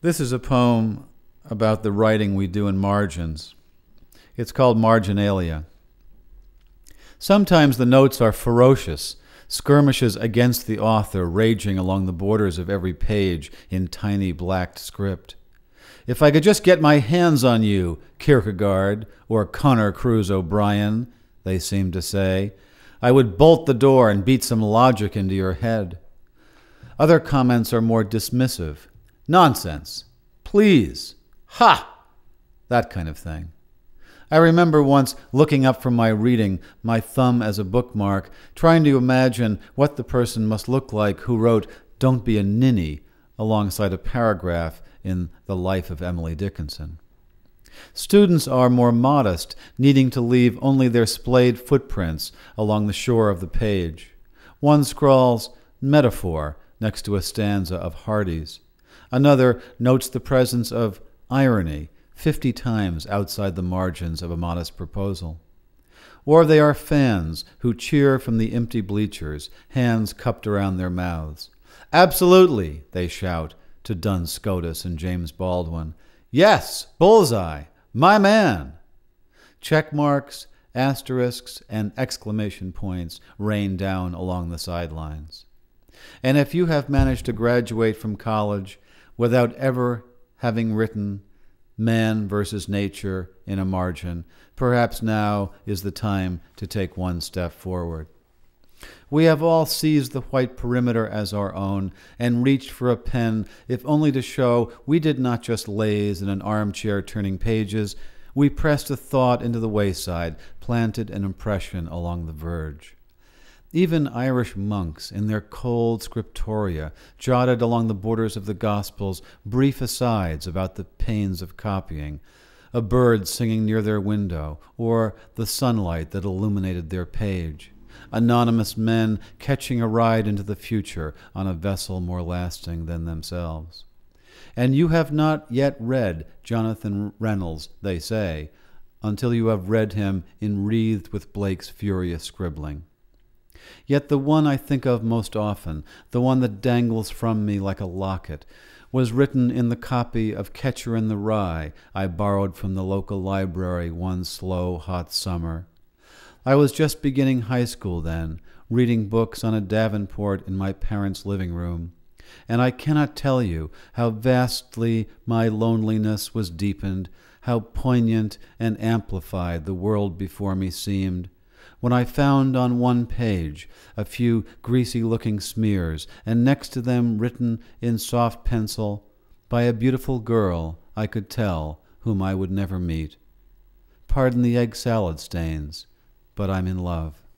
This is a poem about the writing we do in margins. It's called Marginalia. Sometimes the notes are ferocious, skirmishes against the author raging along the borders of every page in tiny blacked script. If I could just get my hands on you, Kierkegaard, or Connor Cruise O'Brien, they seem to say, I would bolt the door and beat some logic into your head. Other comments are more dismissive. Nonsense. Please. Ha! That kind of thing. I remember once looking up from my reading, my thumb as a bookmark, trying to imagine what the person must look like who wrote, "Don't be a ninny," alongside a paragraph in The Life of Emily Dickinson. Students are more modest, needing to leave only their splayed footprints along the shore of the page. One scrawls, "Metaphor," next to a stanza of Hardy's. Another notes the presence of irony 50 times outside the margins of a modest proposal. Or they are fans who cheer from the empty bleachers, hands cupped around their mouths. "Absolutely," they shout to Duns Scotus and James Baldwin. "Yes, bullseye, my man." Check marks, asterisks, and exclamation points rain down along the sidelines. And if you have managed to graduate from college without ever having written man versus nature in a margin, perhaps now is the time to take one step forward. We have all seized the white perimeter as our own and reached for a pen, if only to show we did not just laze in an armchair turning pages, we pressed a thought into the wayside, planted an impression along the verge. Even Irish monks, in their cold scriptoria, jotted along the borders of the Gospels brief asides about the pains of copying, a bird singing near their window, or the sunlight that illuminated their page, anonymous men catching a ride into the future on a vessel more lasting than themselves. And you have not yet read Jonathan Reynolds, they say, until you have read him enwreathed with Blake's furious scribbling. Yet the one I think of most often, the one that dangles from me like a locket, was written in the copy of Catcher in the Rye I borrowed from the local library one slow, hot summer. I was just beginning high school then, reading books on a Davenport in my parents' living room, and I cannot tell you how vastly my loneliness was deepened, how poignant and amplified the world before me seemed, when I found on one page a few greasy-looking smears, and next to them written in soft pencil, by a beautiful girl I could tell whom I would never meet. Pardon the egg salad stains, but I'm in love.